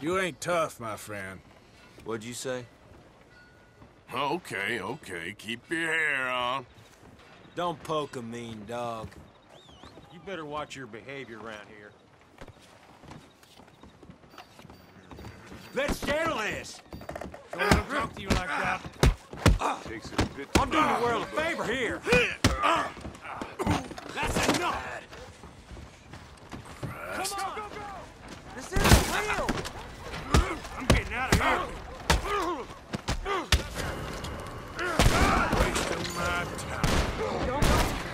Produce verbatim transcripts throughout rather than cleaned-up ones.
You ain't tough, my friend. What'd you say? Okay, okay. Keep your hair on. Don't poke a mean dog. You better watch your behavior around here. Let's settle this! Don't let him talk to you like that. Takes a bit. I'm doing the world a favor here. That's enough! Come on! Go, go, go! This isn't real! I'm getting out of here. Wasting my time.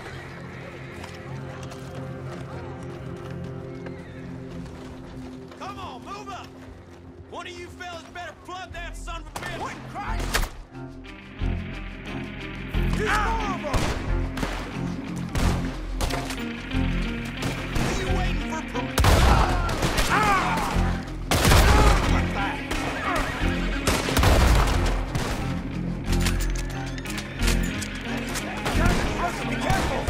Come on, move up! One of you fellas better plug that son of a bitch! What in Christ? There's more of them! Are you waiting for permission? What the? Be careful!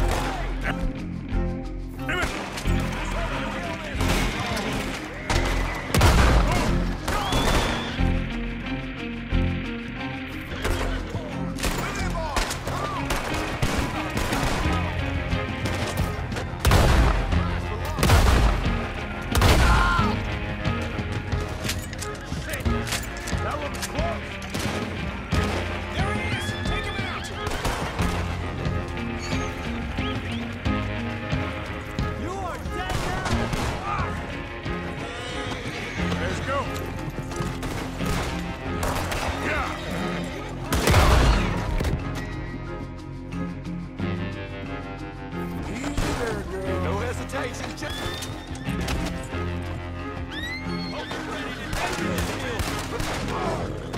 No hesitation. Check. Hope you're ready to take this deal.